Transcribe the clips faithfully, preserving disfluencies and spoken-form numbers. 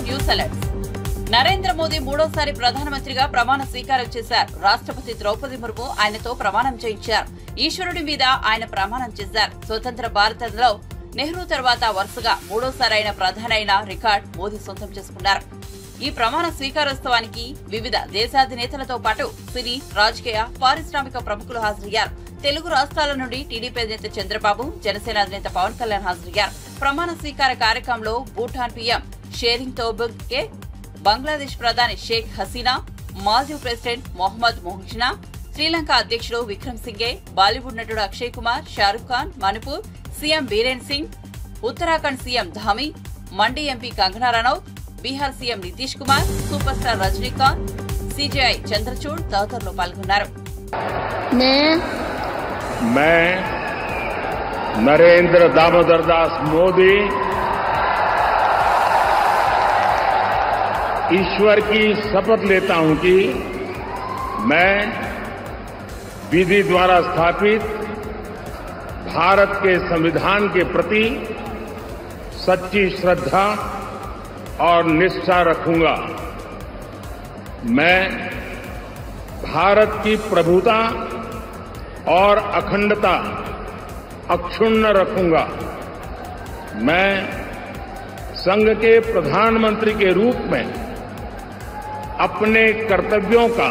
News alerts. Narendra Modi మూడోసారి ప్రధానమంత్రిగా ప్రమాణ స్వీకారం చేశారు. రాష్ట్రపతి ద్రౌపది ముర్ము ఆయనతో ప్రమాణం చేయించారు. ఈశ్వరుడి మీద ఆయన ప్రమాణం చేశారు. స్వతంత్ర భారతంలో నెహ్రూ తర్వాత వరుసగా మూడోసారి ఆయన ప్రధాని అయిన రికార్డ్ మోదీ సొంతం చేసుకున్నారు. ఈ ప్రమాణ స్వీకారోత్సవానికి వివిధ దేశాధినేతలతో పాటు సినీ, రాజకీయ, పారిశ్రామిక ప్రముఖులు హాజరయ్యారు. తెలుగు రాష్ట్రాల నుండి టీడీపీ అధినేత చంద్రబాబు, జనసేన అధినేత పవన్ కళ్యాణ్ హాజరయ్యారు. ప్రమాణ స్వీకార కార్యక్రమంలో భూటాన్ పీఎం షేరింగ్ తోబ్గే, బంగ్లాదేశ్ ప్రధాని షేక్ హసీనా, మాల్దీవ్ ప్రెసిడెంట్ మొహమ్మద్ మొహసినా, శ్రీలంక అధ్యక్షుడు విక్రమ్ సింఘే, బాలీవుడ్ నటుడు Akshay Kumar, Shahrukh Khan, Manipur CM Biren Singh, Uttarakhand CM Dhami, Mandi MP Kangana Ranaut, Bihar CM Nitish Kumar, super star Rajinikanth, CJI Chandrachud తదితరులు పాల్గొన్నారు. मैं नरेंद्र दामोदर दास मोदी ईश्वर की शपथ लेता हूं कि मैं विधि द्वारा स्थापित भारत के संविधान के प्रति सच्ची श्रद्धा और निष्ठा रखूंगा। मैं भारत की प्रभुता और अखंडता अक्षुण्ण रखूंगा। मैं संघ के प्रधानमंत्री के रूप में अपने कर्तव्यों का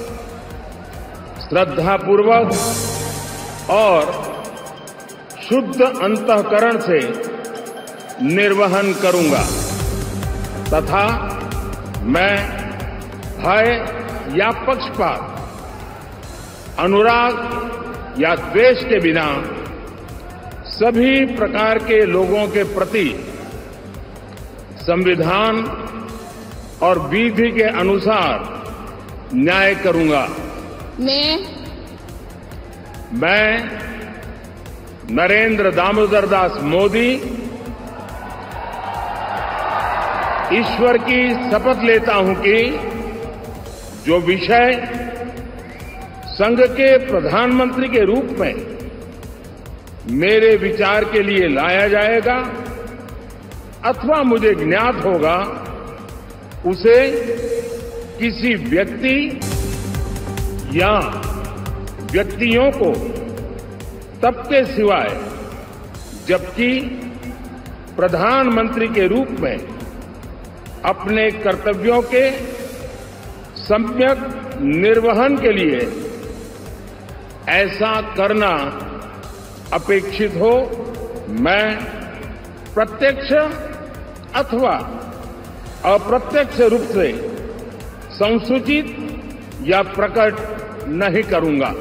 श्रद्धापूर्वक और शुद्ध अंतःकरण से निर्वहन करूंगा तथा मैं भय या पक्षपात, अनुराग या द्वेष के बिना सभी प्रकार के लोगों के प्रति संविधान और विधि के अनुसार न्याय करूंगा। मैं मैं नरेंद्र दामोदर दास मोदी ईश्वर की शपथ लेता हूं कि जो विषय संघ के प्रधानमंत्री के रूप में मेरे विचार के लिए लाया जाएगा अथवा मुझे ज्ञात होगा, उसे किसी व्यक्ति या व्यक्तियों को तब के सिवाय जबकि प्रधानमंत्री के रूप में अपने कर्तव्यों के सम्यक निर्वहन के लिए ऐसा करना अपेक्षित हो, मैं प्रत्यक्ष अथवा अप्रत्यक्ष रूप से संसूचित या प्रकट नहीं करूंगा।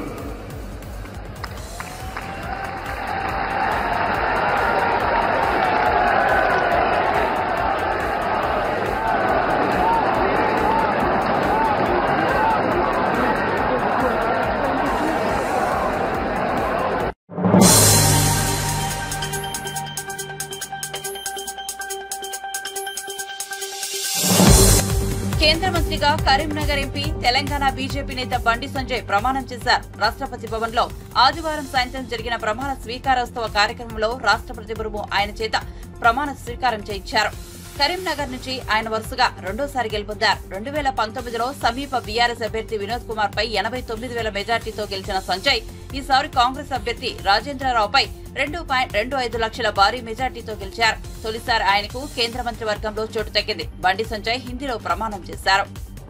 కేంద్ర మంత్రిగా కరీంనగర్ ఎంపీ, తెలంగాణ బీజేపీ నేత బండి సంజయ్ ప్రమాణం చేశారు. రాష్ట్రపతి భవన్ లో ఆదివారం సాయంత్రం జరిగిన ప్రమాణ స్వీకారోత్సవ కార్యక్రమంలో రాష్ట్రపతి ముర్ము ఆయన చేత ప్రమాణ స్వీకారం చేయించారు. కరీంనగర్ నుంచి ఆయన వరుసగా రెండోసారి గెలుపొందారు. రెండు వేల పంతొమ్మిదిలో సమీప బీఆర్ఎస్ అభ్యర్థి వినోద్ కుమార్ పై ఎనభై తొమ్మిది వేల మెజార్టీతో గెలిచిన సంజయ్ ఈసారి కాంగ్రెస్ అభ్యర్థి రాజేంద్రరావుపై రెండు పాయింట్ రెండు ఐదు లక్షల భారీ మెజార్టీతో గెలిచారు. తొలిసారి ఆయనకు కేంద్ర మంత్రి వర్గంలో చోటు దక్కింది. బండి సంజయ్ హిందీలో ప్రమాణం చేశారు.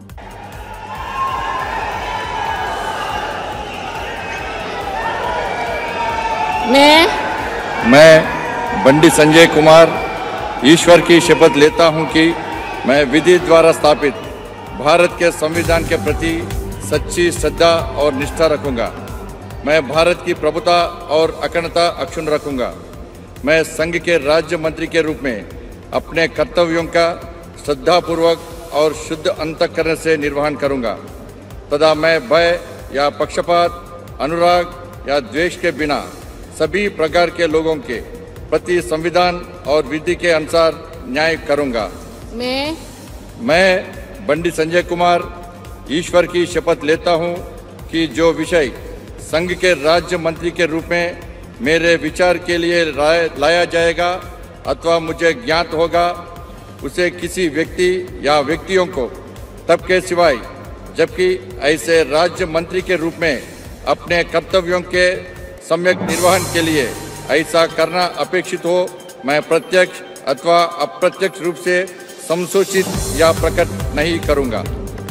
मैं बंडी संजय कुमार ईश्वर की शपथ लेता हूं कि मैं विधि द्वारा स्थापित भारत के संविधान के प्रति सच्ची श्रद्धा और निष्ठा रखूंगा। मैं भारत की प्रभुता और अखंडता अक्षुण्ण रखूंगा। मैं संघ के राज्य मंत्री के रूप में अपने कर्तव्यों का श्रद्धापूर्वक और शुद्ध अंतःकरण से निर्वहन करूंगा तथा मैं भय या पक्षपात, अनुराग या द्वेष के बिना सभी प्रकार के लोगों के प्रति संविधान और विधि के अनुसार न्याय करूंगा। मैं मैं बंडी संजय कुमार ईश्वर की शपथ लेता हूं कि जो विषय संघ के राज्य मंत्री के रूप में मेरे विचार के लिए लाया जाएगा अथवा मुझे ज्ञात होगा, उसे किसी व्यक्ति या व्यक्तियों को तब के सिवाय जबकि ऐसे राज्य मंत्री के रूप में अपने कर्तव्यों के सम्यक निर्वहन के लिए ऐसा करना अपेक्षित हो, मैं प्रत्यक्ष अथवा अप्रत्यक्ष रूप से संसूचित या प्रकट नहीं करूंगा।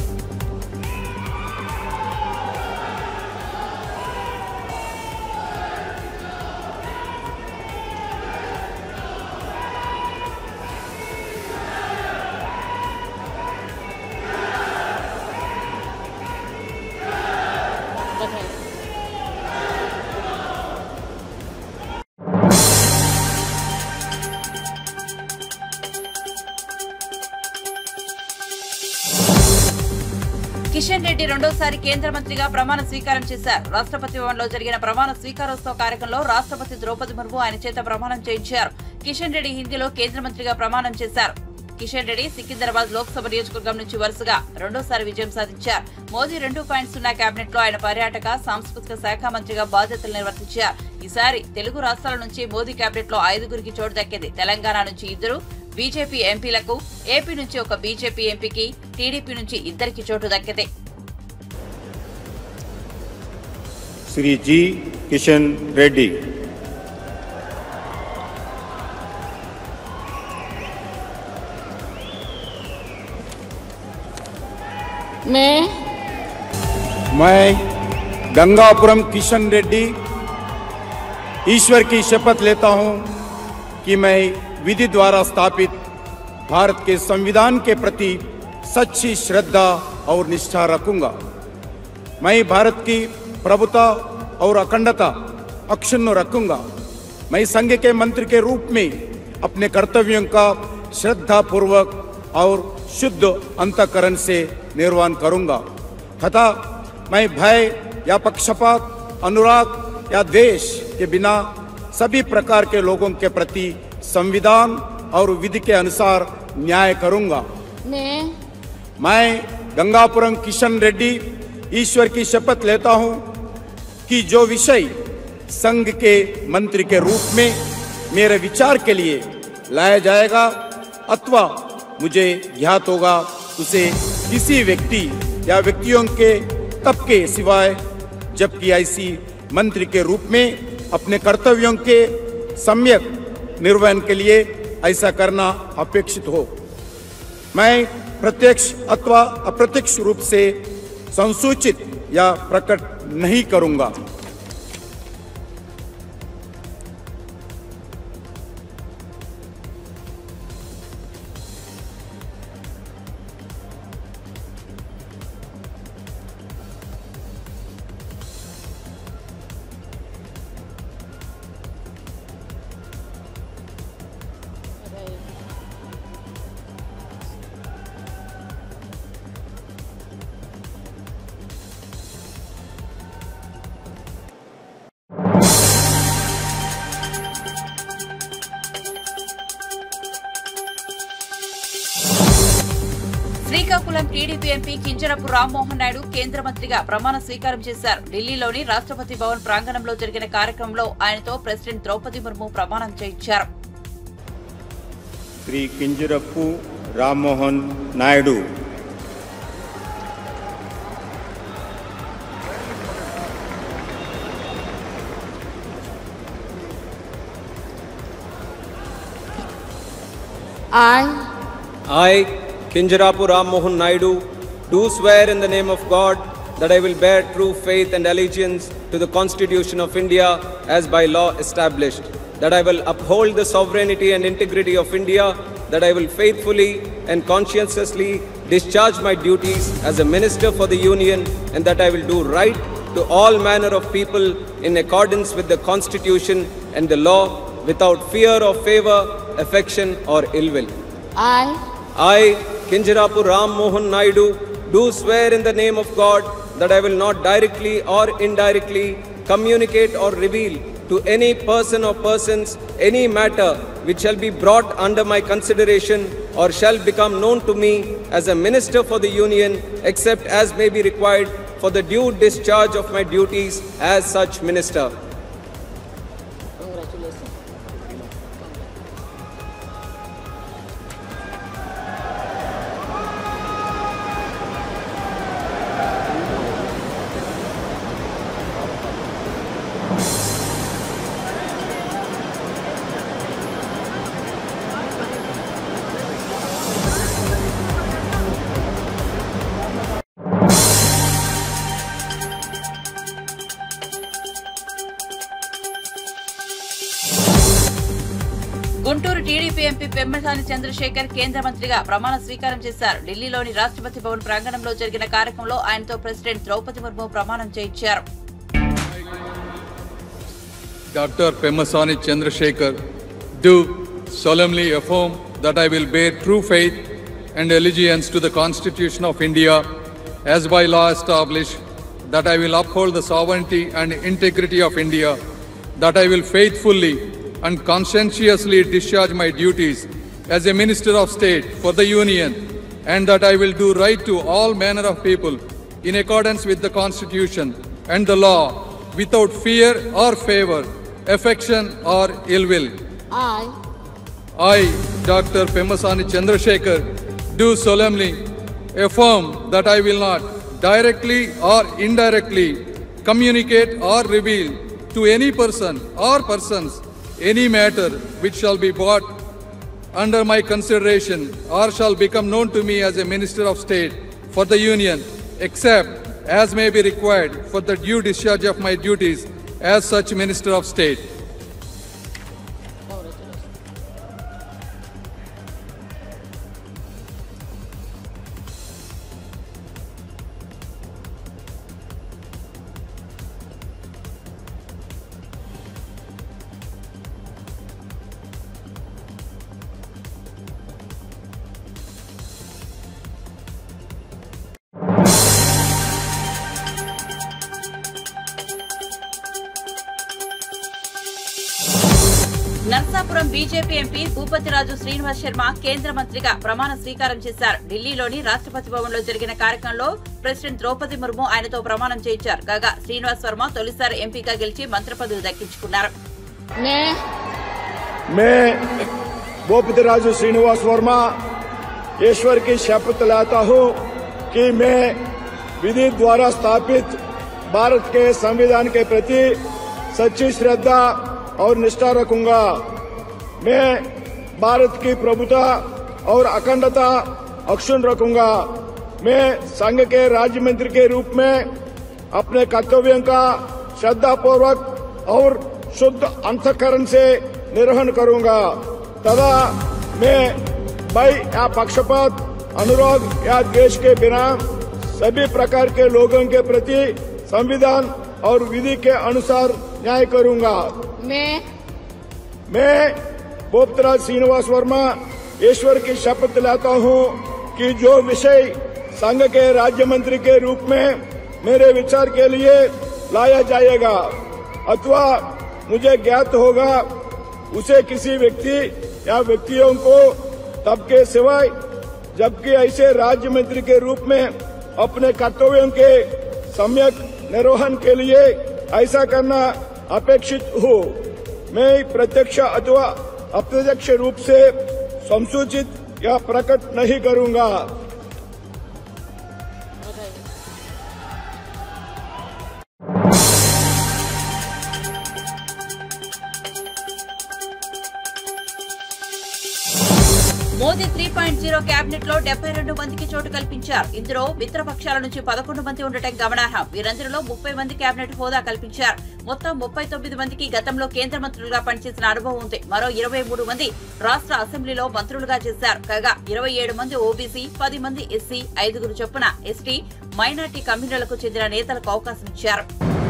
కిషన్ రెడ్డి రెండోసారి కేంద్ర మంత్రిగా ప్రమాణ స్వీకారం చేశారు. రాష్ట్రపతి భవన్లో జరిగిన ప్రమాణ స్వీకారోత్సవ కార్యక్రమంలో రాష్ట్రపతి ద్రౌపది ముర్ము ఆయన చేత ప్రమాణం చేయించారు. కిషన్ రెడ్డి హిందీలో కేంద్ర మంత్రిగా ప్రమాణం చేశారు. కిషన్ రెడ్డి సికింద్రాబాద్ లోక్సభ నియోజకవర్గం నుంచి వరుసగా రెండోసారి విజయం సాధించారు. మోదీ రెండు పాయింట్ సున్నా కేబినెట్ లో ఆయన పర్యాటక సాంస్కృతిక శాఖ మంత్రిగా బాధ్యతలు నిర్వర్తించారు. ఈసారి తెలుగు రాష్ట్రాల నుంచి మోదీ కేబినెట్ లో ఐదుగురికి చోటు దక్కింది. తెలంగాణ నుంచి ఇద్దరు బీజేపీ ఎంపీలకు, ఏపీ నుంచి ఒక బీజేపీ ఎంపీకి, టీడీపీ నుంచి ఇద్దరికి చోటు దక్కింది. श्री जी किशन रेड्डी। मैं मैं गंगापुरम किशन रेड्डी ईश्वर की शपथ लेता हूं कि मैं विधि द्वारा स्थापित भारत के संविधान के प्रति सच्ची श्रद्धा और निष्ठा रखूंगा। मैं भारत की प्रभुता और अखंडता अक्षुण्ण रखूंगा। मैं संघ के मंत्री के रूप में अपने कर्तव्यों का श्रद्धापूर्वक और शुद्ध अंतःकरण से निर्वहन करूंगा तथा मैं भय या पक्षपात, अनुराग या द्वेष के बिना सभी प्रकार के लोगों के प्रति संविधान और विधि के अनुसार न्याय करूंगा। मैं मैं गंगापुरम किशन रेड्डी ईश्वर की शपथ लेता हूं कि जो विषय संघ के मंत्री के रूप में मेरे विचार के लिए लाया जाएगा अथवा मुझे ज्ञात होगा उसे किसी व्यक्ति या व्यक्तियों के तब के सिवाय जबकि ऐसी मंत्री के रूप में अपने कर्तव्यों के सम्यक निर्वहन के लिए ऐसा करना अपेक्षित हो, मैं प्रत्यक्ष अथवा अप्रत्यक्ष रूप से संसूचित या प्रकट नहीं करूंगा। శ్రీకాకుళం టీడీపీ ఎంపీ కింజరపు రామ్మోహన్ నాయుడు కేంద్ర మంత్రిగా ప్రమాణ స్వీకారం చేశారు. ఢిల్లీలోని రాష్ట్రపతి భవన్ ప్రాంగణంలో జరిగిన కార్యక్రమంలో ఆయనతో ప్రెసిడెంట్ ద్రౌపది ముర్ము ప్రమాణం చేయించారు. Shri Kinjarapu Rammohan Naidu. I I, Kinjarapu Ram Mohan Naidu, do swear in the name of God that I will bear true faith and allegiance to the Constitution of India as by law established, that I will uphold the sovereignty and integrity of India, that I will faithfully and conscientiously discharge my duties as a minister for the Union, and that I will do right to all manner of people in accordance with the Constitution and the law without fear of favor, affection or ill will. I I, Kinjarapu Ram Mohan Naidu, do swear in the name of God that I will not directly or indirectly communicate or reveal to any person or persons any matter which shall be brought under my consideration or shall become known to me as a minister for the Union, except as may be required for the due discharge of my duties as such minister. Guntur TDP MP Pemmasani Chandrasekhar కేంద్ర మంత్రిగా ప్రమాణ స్వీకారం చేశారు. ఢిల్లీలోని రాష్ట్రపతి భవన్ ప్రాంగణంలో జరిగిన కార్యక్రమంలో ఆయనతో ప్రెసిడెంట్ ద్రౌపది ముర్ము ప్రమాణం చేయించారు. Doctor Pemmasani Chandrasekhar, do solemnly affirm that I will bear true faith and allegiance to the Constitution of India as by law established, that I will uphold the sovereignty and integrity of India, that I will faithfully and conscientiously discharge my duties as a Minister of State for the Union, and that I will do right to all manner of people in accordance with the Constitution and the law, without fear or favour, affection or ill will. I, I, Doctor Pemmasani Chandrasekhar, do solemnly affirm that I will not directly or indirectly communicate or reveal to any person or persons any matter which shall be brought under my consideration or shall become known to me as a Minister of State for the Union, except as may be required for the due discharge of my duties as such Minister of State. Narsapuram BJP MP Bhupathiraju Srinivas Sharma కేంద్ర మంత్రిగా ప్రమాణ స్వీకారం చేశారు. ఢిల్లీలోని రాష్ట్రపతి భవన్ లో జరిగిన కార్యక్రమంలో president Draupadi Murmu ఆయనతో ప్రమాణం చేయించారు. కాగా శ్రీనివాస్ వర్మ తొలిసారి ఎంపీగా గెలిచి మంత్రి పదవి దక్కించుకున్నారు. मैं भूपतिराजु श्रीनिवास वर्मा ईश्वर की शपथ लेता हूं कि मैं विधि द्वारा स्थापित भारत के संविधान के प्रति सच्ची श्रद्धा और निष्ठा रखूंगा। मैं भारत की प्रभुता और अखंडता अक्षुण्ण रखूंगा। मैं संघ के राज्य मंत्री के रूप में अपने कर्तव्यों का श्रद्धापूर्वक और शुद्ध अंतःकरण से निर्वहन करूंगा तथा मैं भय या पक्षपात, अनुराग या द्वेष के बिना सभी प्रकार के लोगों के प्रति संविधान और विधि के अनुसार न्याय करूंगा। मैं मैं भूपतिराज श्रीनिवास वर्मा ईश्वर की शपथ लेता हूं कि जो विषय संघ के राज्य मंत्री के रूप में मेरे विचार के लिए लाया जाएगा अथवा मुझे ज्ञात होगा उसे किसी व्यक्ति या व्यक्तियों को तब के सिवाय जबकि ऐसे राज्य मंत्री के रूप में अपने कर्तव्यों के सम्यक निर्वहन के लिए ऐसा करना अपेक्षित हो। मैं प्रत्यक्ष अथवा अप्रत्यक्ष रूप से संसूचित या प्रकट नहीं करूंगा। Modi three point zero cabinet లో డెబ్బై రెండు మందికి చోటు కల్పించారు. ఇందులో మిత్రపక్షాల నుంచి పదకొండు మంది ఉండటం గమనార్హం. వీరందరిలో ముప్పై మంది కేబినెట్ హోదా కల్పించారు. మొత్తం ముప్పై తొమ్మిది మందికి గతంలో కేంద్ర మంత్రులుగా పనిచేసిన అనుభవం ఉంది. మరో ఇరవై మూడు మంది రాష్ట్ర అసెంబ్లీలో మంత్రులుగా చేశారు. కాగా ఇరవై ఏడు మంది ఓబీసీ, పది మంది ఎస్సీ, ఐదుగురు చొప్పున ఎస్టీ, మైనార్టీ కమ్యూనిటీలకు చెందిన నేతలకు అవకాశం ఇచ్చారు.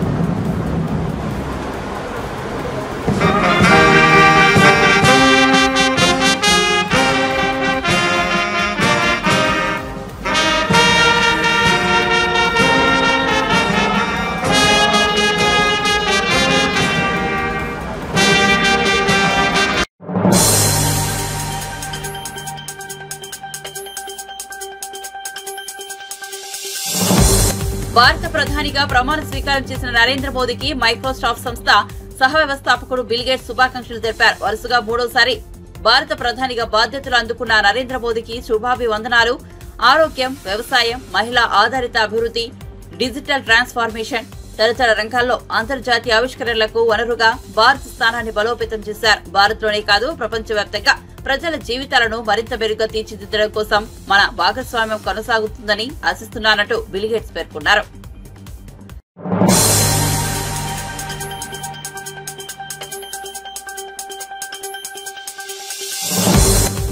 భారత ప్రధానిగా ప్రమాణ స్వీకారం చేసిన నరేంద్ర మోదీకి మైక్రోసాఫ్ట్ సంస్థ సహ వ్యవస్థాపకుడు బిల్ గేట్స్ శుభాకాంక్షలు తెలిపారు. వరుసగా మూడోసారి భారత ప్రధానిగా బాధ్యతలు అందుకున్న నరేంద్ర మోదీకి శుభాభివందనాలు. ఆరోగ్యం, వ్యవసాయం, మహిళా ఆధారిత అభివృద్ధి, డిజిటల్ ట్రాన్స్ఫార్మేషన్ తదితర రంగాల్లో అంతర్జాతీయ ఆవిష్కరణలకు వనరుగా భారత స్థానాన్ని బలోపేతం చేశారు. భారత్లోనే కాదు ప్రపంచవ్యాప్తంగా ప్రజల జీవితాలను మరింత మెరుగ్గా తీర్చిదిద్దడం కోసం మన భాగస్వామ్యం కొనసాగుతుందని ఆశిస్తున్నానంటూ బిల్ గేట్స్ పేర్కొన్నారు.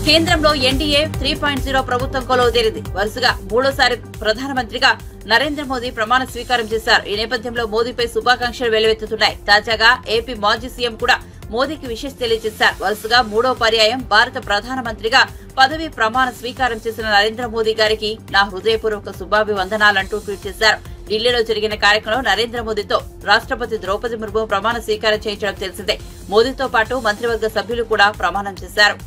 కేంద్రంలో ఎన్డీఏ త్రీ పాయింట్ జీరో ప్రభుత్వం కొలువుదీరింది. వరుసగా మూడోసారి ప్రధానమంత్రిగా నరేంద్ర మోదీ ప్రమాణ స్వీకారం చేశారు. ఈ నేపథ్యంలో మోదీపై శుభాకాంక్షలు వెల్లువెత్తుతున్నాయి. తాజాగా ఏపీ మాజీ సీఎం కూడా మోదీకి విషెస్ తెలియజేశారు. వరుసగా మూడో పర్యాయం భారత ప్రధానమంత్రిగా పదవి ప్రమాణ స్వీకారం చేసిన నరేంద్ర మోదీ గారికి నా హృదయపూర్వక శుభాభివందనాలంటూ ట్వీట్ చేశారు. ఢిల్లీలో జరిగిన కార్యక్రమంలో నరేంద్ర మోదీతో రాష్ట్రపతి ద్రౌపది ముర్ము ప్రమాణ స్వీకారం చేయించడం తెలిసిందే. మోదీతో పాటు మంత్రివర్గ సభ్యులు కూడా ప్రమాణం చేశారు.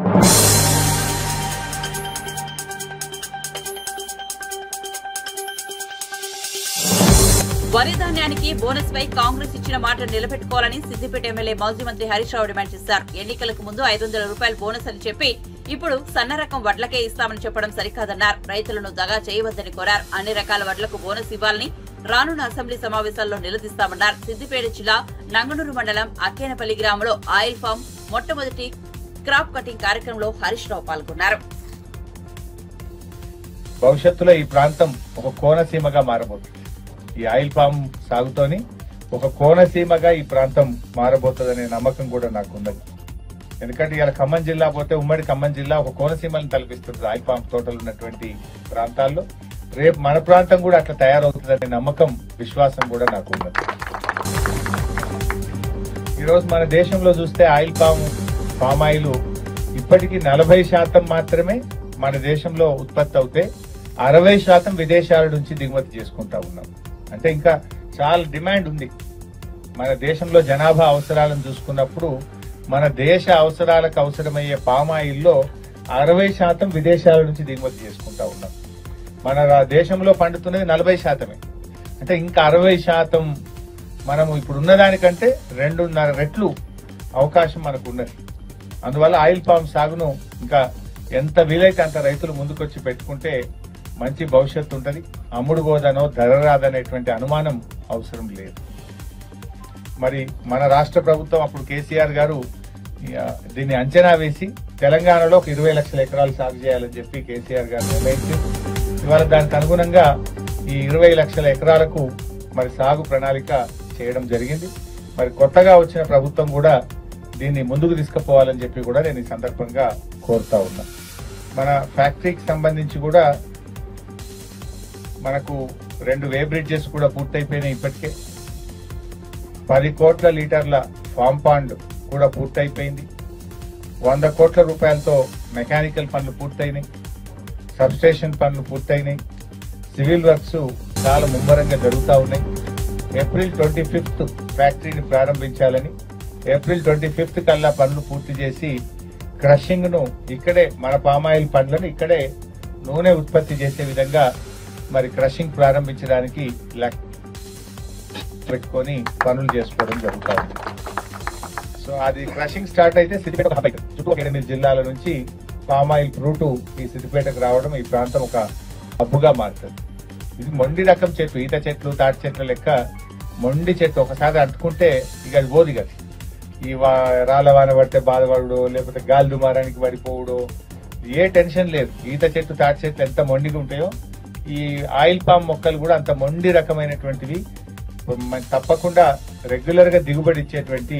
వరి ధాన్యానికి బోనస్ పై కాంగ్రెస్ ఇచ్చిన మాట నిలబెట్టుకోవాలని సిద్దిపేట ఎమ్మెల్యే మాజీ మంత్రి హరీష్ రావు డిమాండ్ చేశారు. ఎన్నికలకు ముందు ఐదు వందల రూపాయల బోనస్ అని చెప్పి ఇప్పుడు సన్న రకం వడ్లకే ఇస్తామని చెప్పడం సరికాదన్నారు. రైతులను దగా చేయవద్దని కోరారు. అన్ని రకాల వడ్లకు బోనస్ ఇవ్వాలని రానున్న అసెంబ్లీ సమావేశాల్లో నిలదీస్తామన్నారు. సిద్దిపేట జిల్లా నంగనూరు మండలం అక్కేనపల్లి గ్రామంలో ఆయిల్ ఫామ్ మొట్టమొదటి క్రాప్ కటింగ్ కార్యక్రమంలో హరీష్ రావు పాల్గొన్నారు. భవిష్యత్తులో ఈ ప్రాంతం ఒక కోనసీమగా మారబోతుంది. ఈ ఆయిల్ పామ్ సాగుతోని ఒక కోనసీమగా ఈ ప్రాంతం మారబోతుందనే నమ్మకం కూడా నాకు ఉన్నది. ఎందుకంటే ఇలా ఖమ్మం జిల్లా పోతే ఉమ్మడి ఖమ్మం జిల్లా ఒక కోనసీమను తలపిస్తుంది ఆయిల్ పామ్ తోటలు ఉన్నటువంటి ప్రాంతాల్లో. రేపు మన ప్రాంతం కూడా అట్లా తయారవుతుందనే నమ్మకం, విశ్వాసం కూడా నాకు ఉన్నది. ఈరోజు మన దేశంలో చూస్తే ఆయిల్ పామ్ పామ్ ఆయిల్ ఇప్పటికీ నలభై శాతం మాత్రమే మన దేశంలో ఉత్పత్తి అవుతే అరవై శాతం విదేశాల నుంచి దిగుమతి చేసుకుంటా ఉన్నాం. అంటే ఇంకా చాలా డిమాండ్ ఉంది. మన దేశంలో జనాభా అవసరాలను చూసుకున్నప్పుడు మన దేశ అవసరాలకు అవసరమయ్యే పామాయిల్లో అరవై శాతం విదేశాల నుంచి దిగుమతి చేసుకుంటా ఉన్నాం. మన దేశంలో పండుతున్నది నలభై శాతమే. అంటే ఇంకా అరవై శాతం మనము ఇప్పుడు ఉన్నదానికంటే రెండున్నర రెట్లు అవకాశం మనకు ఉన్నది. అందువల్ల ఆయిల్ పామ్ సాగును ఇంకా ఎంత వీలైతే అంత రైతులు ముందుకొచ్చి పెట్టుకుంటే మంచి భవిష్యత్తు ఉంటుంది. అమ్ముడు పోదనో ధర రాదనేటువంటి అనుమానం అవసరం లేదు. మరి మన రాష్ట్ర ప్రభుత్వం అప్పుడు కేసీఆర్ గారు దీన్ని అంచనా వేసి తెలంగాణలో ఒక ఇరవై లక్షల ఎకరాలు సాగు చేయాలని చెప్పి కేసీఆర్ గారు నిర్ణయించారు. ఇవాళ దానికి అనుగుణంగా ఈ ఇరవై లక్షల ఎకరాలకు మరి సాగు ప్రణాళిక చేయడం జరిగింది. మరి కొత్తగా వచ్చిన ప్రభుత్వం కూడా దీన్ని ముందుకు తీసుకుపోవాలని చెప్పి కూడా నేను ఈ సందర్భంగా కోరుతా ఉన్నా. మన ఫ్యాక్టరీకి సంబంధించి కూడా మనకు రెండు వే బ్రిడ్జెస్ కూడా పూర్తయిపోయినాయి. ఇప్పటికే పది కోట్ల లీటర్ల ఫామ్ పాండ్ కూడా పూర్తయిపోయింది. వంద కోట్ల రూపాయలతో మెకానికల్ పనులు పూర్తయినాయి. సబ్స్టేషన్ పనులు పూర్తయినాయి. సివిల్ వర్క్స్ చాలా ముమ్మరంగా జరుగుతూ ఉన్నాయి. ఏప్రిల్ ట్వంటీ ఫిఫ్త్ ఫ్యాక్టరీని ప్రారంభించాలని, ఏప్రిల్ ట్వంటీ ఫిఫ్త్ కల్లా పనులు పూర్తి చేసి క్రషింగ్ ను ఇక్కడే మన పామాయిల్ పండ్లను ఇక్కడే నూనె ఉత్పత్తి చేసే విధంగా మరి క్రషింగ్ ప్రారంభించడానికి పెట్టుకొని పనులు చేసుకోవడం జరుగుతూ ఉంది. సో అది క్రషింగ్ స్టార్ట్ అయితే సిద్దిపేట హబ్ అవుతుంది. చుట్టూ ఒక ఎనిమిది జిల్లాల నుంచి పామాయిల్ ఫ్రూట్ ఈ సిద్దిపేటకు రావడం ఈ ప్రాంతం ఒక హబ్బుగా మారుతుంది. ఇది మొండి రకం చెట్లు, ఈత చెట్లు, తాటి చెట్ల లెక్క మొండి చెట్టు. ఒకసారి అంటుకుంటే ఇక అది పోదు కదా. ఈ రాళ్ళ వాన పడితే బాధపడడో లేకపోతే గాలి దుమారానికి పడిపోవడో ఏ టెన్షన్ లేదు. ఈత చెట్టు, తాటి చెట్లు ఎంత మొండిగా ఉంటాయో ఈ ఆయిల్ పామ్ మొక్కలు కూడా అంత మొండి రకమైనటువంటివి. తప్పకుండా రెగ్యులర్ గా దిగుబడి ఇచ్చేటువంటి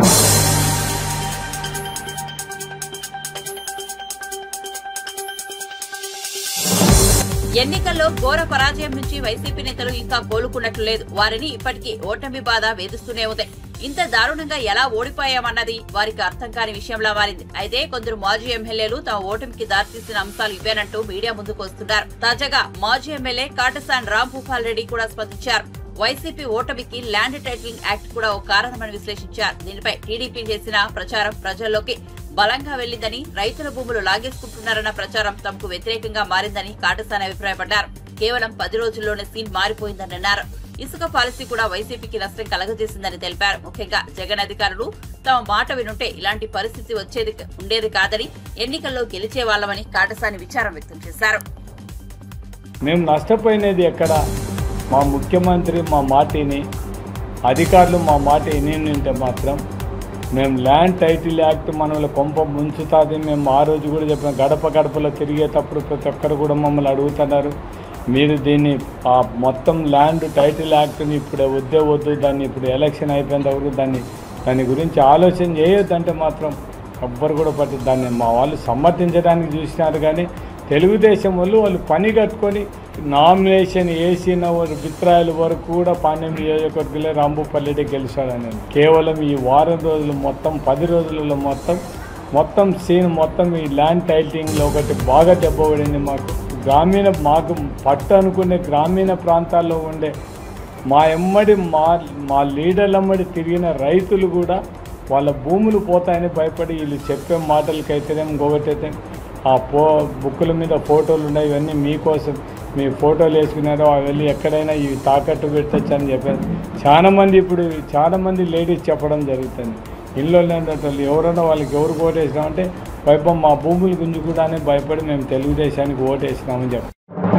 ఎన్నికల్లో ఘోర పరాజయం నుంచి వైసీపీ నేతలు ఇంకా కోలుకున్నట్లు లేదు. వారిని ఇప్పటికీ ఓటమి బాధ వేధిస్తూనే ఉంది. ఇంత దారుణంగా ఎలా ఓడిపోయామన్నది వారికి అర్థం కాని విషయంలా మారింది. అయితే కొందరు మాజీ ఎమ్మెల్యేలు తమ ఓటమికి దారితీసిన అంశాలు ఇవేనంటూ మీడియా ముందుకు వస్తున్నారు. తాజాగా మాజీ ఎమ్మెల్యే కాటసాని రాంభూపాల్ రెడ్డి కూడా స్పందించారు. వైసీపీ ఓటమికి ల్యాండ్ టైటిలింగ్ యాక్ట్ కూడా ఓ కారణమని విశ్లేషించారు. దీనిపై టీడీపీ చేసిన ప్రచారం ప్రజల్లోకి బలంగా వెళ్లిందని, రైతుల భూములు లాగేసుకుంటున్నారన్న ప్రచారం తమకు వ్యతిరేకంగా మారిందని కాటసాని అభిప్రాయపడ్డారు. కేవలం పది రోజుల్లోనే సీన్ మారిపోయిందని అన్నారు. ఇసుక పాలసీ కూడా వైసీపీకి నష్టం కలగజేసిందని తెలిపారు. ముఖ్యంగా జగన్ అధికారులు తమ మాట వినుంటే ఇలాంటి పరిస్థితి వచ్చేది ఉండేది కాదని, ఎన్నికల్లో గెలిచే వాళ్లమని కాటసాని విచారం వ్యక్తం చేశారు. మేము నష్టపోయినది ఎక్కడ? మా ముఖ్యమంత్రి మా మాటిని, అధికారులు మా మాట విని మాత్రం మేము ల్యాండ్ టైటిల్ యాక్ట్ మనల్ని కొంప ముంచుతుంది. మేము ఆ రోజు కూడా చెప్పిన గడప గడపలో తిరిగేటప్పుడు ప్రతి ఒక్కరు కూడా మమ్మల్ని అడుగుతున్నారు, మీరు దీన్ని ఆ మొత్తం ల్యాండ్ టైటిల్ యాక్ట్ని ఇప్పుడు వద్దే వద్దు, దాన్ని ఇప్పుడు ఎలక్షన్ అయిపోయిన వరకు దాన్ని దాని గురించి ఆలోచన చేయొద్దంటే మాత్రం ఎవ్వరు కూడా పట్టి దాన్ని మా వాళ్ళు సమ్మతించడానికి చూసినారు. కానీ తెలుగుదేశం వాళ్ళు వాళ్ళు పని కట్టుకొని నామినేషన్ వేసిన అభిప్రాయాల వరకు కూడా పాండ్యం నియోజకవర్గంలో రాంభూపల్లిదే గెలిచాడని కేవలం ఈ వారం రోజులు మొత్తం పది రోజులలో మొత్తం మొత్తం సీన్ మొత్తం ఈ ల్యాండ్ టైటిలింగ్లో ఒకటి బాగా దెబ్బపడింది. మాకు గ్రామీణ మాకు పట్టు అనుకునే గ్రామీణ ప్రాంతాల్లో ఉండే మా ఎమ్మడి మా మా లీడర్లమ్మడి తిరిగిన రైతులు కూడా వాళ్ళ భూములు పోతాయని భయపడి వీళ్ళు చెప్పే మాటలకైతేనే ఇంకొకటైతే ఆ పో బుక్కుల మీద ఫోటోలు ఉన్నాయి, ఇవన్నీ మీకోసం మీ ఫోటోలు వేసుకున్నారో అవి వెళ్ళి ఎక్కడైనా ఇవి తాకట్టు పెట్టచ్చు అని చెప్పారు. చాలామంది ఇప్పుడు చాలామంది లేడీస్ చెప్పడం జరుగుతుంది. ఇళ్ళలో ఉండేటోళ్ళు ఎవరైనా వాళ్ళకి ఎవరు ఓటేసినామంటే భయపం మా భూములు గుంజుకుండానే భయపడి మేము తెలుగుదేశానికి ఓటేసినామని చెప్పారు.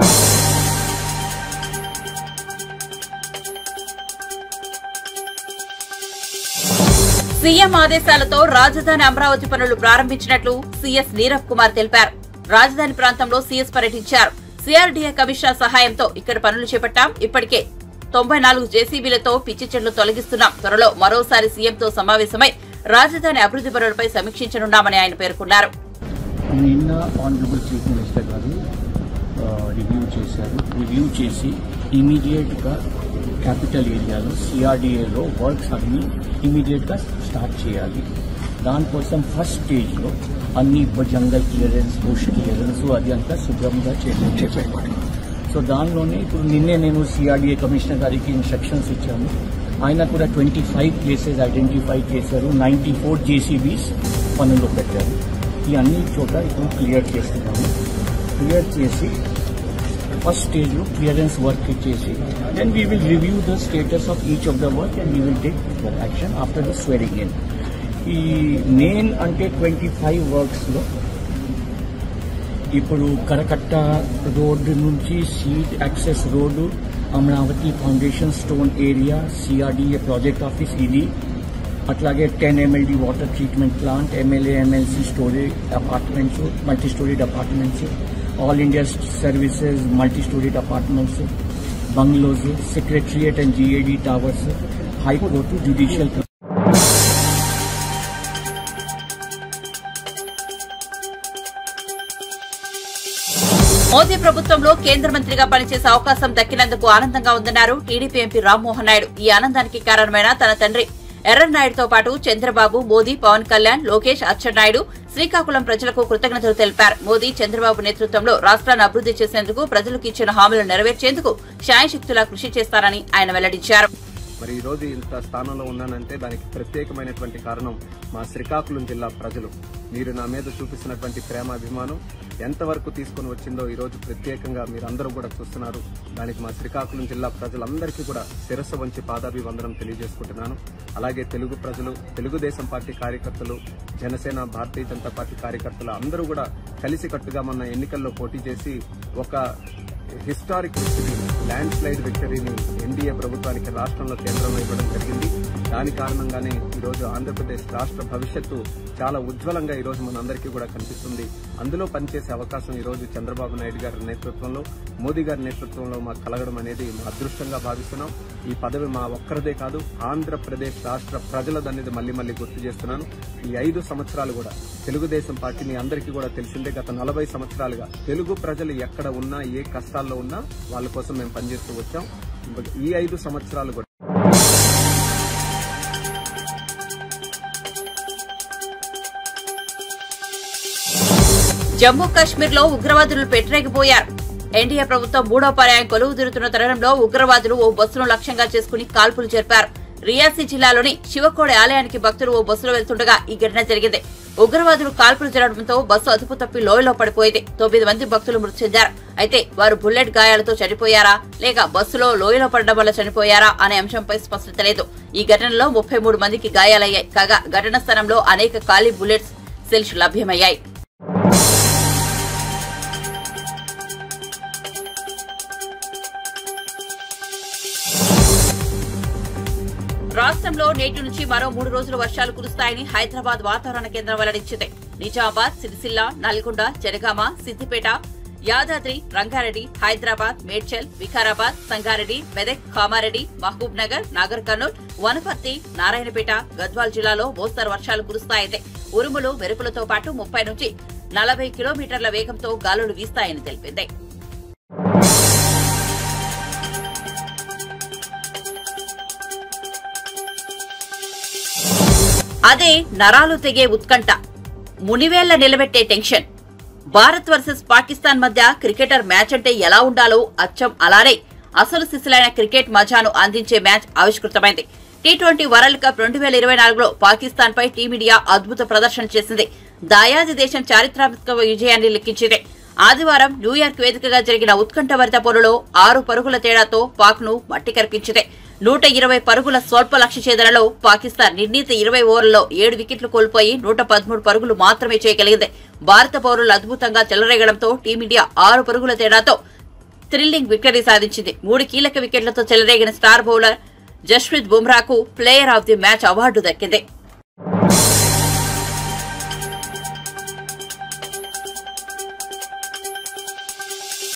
సీఎం ఆదేశాలతో రాజధాని అమరావతి పనులు ప్రారంభించినట్లు సీఎస్ నీరవ్ కుమార్ తెలిపారు. రాజధాని ప్రాంతంలో సీఎస్ పర్యటించారు. సీఆర్డీఏ కమిషనర్ సహాయంతో ఇక్కడ పనులు చేపట్టాం. ఇప్పటికే తొంభై నాలుగు జేసీబీలతో పిచ్చి చెట్లు తొలగిస్తున్నాం. త్వరలో మరోసారి సీఎంతో సమావేశమై రాజధాని అభివృద్ది పనులపై సమీక్షించనున్నామని ఆయన పేర్కొన్నారు. నిన్న ఆనరబుల్ చీఫ్ మినిస్టర్ గారు రివ్యూ చేశారు. రివ్యూ చేసి ఇమీడియట్గా క్యాపిటల్ ఏరియాలో సిఆర్డీఏలో వర్క్స్ అన్ని ఇమీడియట్గా స్టార్ట్ చేయాలి. దానికోసం ఫస్ట్ స్టేజ్లో అన్ని జంగల్ క్లియరెన్స్, బుష్ క్లియరెన్స్ అది అంతా శుభ్రంగా చేసేవాడు. సో దానిలోనే ఇప్పుడు నిన్నే నేను సిఆర్డీఏ కమిషనర్ గారికి ఇన్స్ట్రక్షన్స్ ఇచ్చాను. ఆయన కూడా ట్వంటీ ఫైవ్ ప్లేసెస్ ఐడెంటిఫై చేశారు. నైంటీ ఫోర్ జేసీబీస్ పనులు పెట్టారు. ఈ అన్ని చోట ఇప్పుడు క్లియర్ చేస్తున్నాము. క్లియర్ చేసి ఫస్ట్ స్టేజ్లో క్లియరెన్స్ వర్క్ చేసి then we will review the status of each of the work and we will take action after the swearing in. ఈ మెయిన్ అంటే ట్వంటీ ఫైవ్ వర్క్స్లో ఇప్పుడు కరకట్ట రోడ్డు నుంచి seed access road, Amaravati foundation stone area, CRDA project office ఇది, అట్లాగే ten MLD water treatment plant, MLA MLC storage apartments, multi storied apartments, all India services multi storied apartments, bungalows, secretariat and GAD towers, high court, judicial. Modi ప్రభుత్వంలో కేంద్ర మంత్రిగా పనిచేసే అవకాశం దక్కినందుకు ఆనందంగా ఉందన్నారు TDP MP Rammohan Naidu. ఈ ఆనందానికి కారణమైన తన తండ్రి ఎర్రన్నాయుడుతో పాటు చంద్రబాబు, మోదీ, పవన్ కళ్యాణ్, లోకేష్, అచ్చెన్నాయుడు, శ్రీకాకుళం ప్రజలకు కృతజ్ఞతలు తెలిపారు. మోదీ, చంద్రబాబు నేతృత్వంలో రాష్ట్రాన్ని అభివృద్ది చేసేందుకు, ప్రజలకు ఇచ్చిన హామీలను నెరవేర్చేందుకు శాయశక్తులా కృషి చేస్తారని ఆయన వెల్లడించారు. మరి ఈ రోజు ఇంత స్థానంలో ఉన్నానంటే దానికి ప్రత్యేకమైనటువంటి కారణం మా శ్రీకాకుళం జిల్లా ప్రజలు. మీరు నా మీద చూపిస్తున్నటువంటి ప్రేమాభిమానం ఎంతవరకు తీసుకుని వచ్చిందో ఈ రోజు ప్రత్యేకంగా మీరందరూ కూడా చూస్తున్నారు. దానికి మా శ్రీకాకుళం జిల్లా ప్రజలందరికీ కూడా శిరస్సు వంచి పాదాభివందనం తెలియజేసుకుంటున్నాను. అలాగే తెలుగు ప్రజలు, తెలుగుదేశం పార్టీ కార్యకర్తలు, జనసేన, భారతీయ జనతా పార్టీ కార్యకర్తలు అందరూ కూడా కలిసికట్టుగా మొన్న ఎన్నికల్లో పోటీ చేసి ఒక హిస్టారిక్ విక్టరీ, ల్యాండ్ స్లైడ్ విక్టరీని ఎన్డీఏ ప్రభుత్వానికి రాష్ట్రంలో కేంద్రంలో ఇవ్వడం జరిగింది. దాని కారణంగానే ఈరోజు ఆంధ్రప్రదేశ్ రాష్ట్ర భవిష్యత్తు చాలా ఉజ్వలంగా ఈరోజు మనందరికీ కూడా కనిపిస్తుంది. అందులో పనిచేసే అవకాశం ఈరోజు చంద్రబాబు నాయుడు గారి నేతృత్వంలో, మోదీ గారి నేతృత్వంలో మాకు కలగడం అనేది మా అదృష్టంగా భావిస్తున్నాం. ఈ పదవి మా ఒక్కరిదే కాదు, ఆంధ్రప్రదేశ్ రాష్ట్ర ప్రజలదనేది మళ్లీ మళ్లీ గుర్తు చేస్తున్నాను. ఈ ఐదు సంవత్సరాలు కూడా తెలుగుదేశం పార్టీని అందరికీ కూడా తెలిసిందే. గత నలభై సంవత్సరాలుగా తెలుగు ప్రజలు ఎక్కడ ఉన్నా, ఏ కష్టాల్లో ఉన్నా వాళ్ళ కోసం మేము పనిచేస్తూ వచ్చాం. ఈ ఐదు సంవత్సరాలు కూడా జమ్మూ కాశ్మీర్ లో ఉగ్రవాదులు పెట్టరేగిపోయారు. ఎన్డీఏ ప్రభుత్వం మూడో పర్యాయం కొలువు తీరుతున్న తరుణంలో ఉగ్రవాదులు ఓ బస్సును లక్ష్యంగా చేసుకుని కాల్పులు జరిపారు. రియాసీ జిల్లాలోని శివకోడి ఆలయానికి భక్తులు ఓ బస్సులో వెళ్తుండగా ఈ ఘటన జరిగింది. ఉగ్రవాదులు కాల్పులు జరగడంతో బస్సు అదుపు తప్పి లోయలో పడిపోయింది. తొమ్మిది మంది భక్తులు మృతి చెందారు. అయితే వారు బుల్లెట్ గాయాలతో చనిపోయారా లేక బస్సులో లోయలో పడడం వల్ల చనిపోయారా అనే అంశంపై స్పష్టత లేదు. ఈ ఘటనలో ముప్పై మూడు మందికి గాయాలయ్యాయి. కాగా ఘటనా స్థలంలో అనేక ఖాళీ బుల్లెట్స్ సెల్స్ లభ్యమయ్యాయి. రాష్ట్రంలో నేటి నుంచి మరో మూడు రోజులు వర్షాలు కురుస్తాయని హైదరాబాద్ వాతావరణ కేంద్రం వెల్లడించింది. నిజామాబాద్, సిరిసిల్ల, నల్గొండ, జనగామ, సిద్దిపేట, యాదాద్రి, రంగారెడ్డి, హైదరాబాద్, మేడ్చల్, వికారాబాద్, సంగారెడ్డి, మెదక్, కామారెడ్డి, మహబూబ్ నగర్, నాగర్ కర్నూల్, వనపర్తి, నారాయణపేట, గద్వాల్ జిల్లాలో మోస్తరు వర్షాలు కురుస్తాయని, ఉరుములు, మెరుపులతో పాటు ముప్పై నుంచి నలభై కిలోమీటర్ల వేగంతో గాలులు వీస్తాయని తెలిపింది. అదే నరాలు తెగే ఉత్కంఠ, మునివేళ్ల నిలబెట్టే టెన్షన్. భారత్ వర్సెస్ పాకిస్తాన్ మధ్య క్రికెటర్ మ్యాచ్ అంటే ఎలా ఉండాలో అచ్చం అలానే అసలు సిసలైన క్రికెట్ మజాను అందించే మ్యాచ్ ఆవిష్కృతమైంది. టీ ట్వంటీ వరల్డ్ కప్ రెండు వేల ఇరవై నాలుగులో పాకిస్తాన్ పై టీమిండియా అద్భుత ప్రదర్శన చేసింది. దాయాది దేశం చారిత్రాత్మక విజయాన్ని లెక్కించింది. ఆదివారం న్యూయార్క్ వేదికగా జరిగిన ఉత్కంఠభరిత పోరులో ఆరు పరుగుల తేడాతో పాక్ ను మట్టి కరిపించింది. నూట ఇరవై పరుగుల స్వల్ప లక్ష్య ఛేదనలో పాకిస్తాన్ నిర్ణీత ఇరవై ఓవర్లలో ఏడు వికెట్లు కోల్పోయి నూట పదమూడు పరుగులు మాత్రమే చేయగలిగింది. భారత పౌరులు అద్భుతంగా చెలరేగడంతో టీమిండియా ఆరు పరుగుల తేడాతో థ్రిల్లింగ్ విక్టరీ సాధించింది. మూడు కీలక వికెట్లతో చెలరేగిన స్టార్ బౌలర్ జస్ప్రీత్ బుమ్రాకు player of the match award దక్కింది.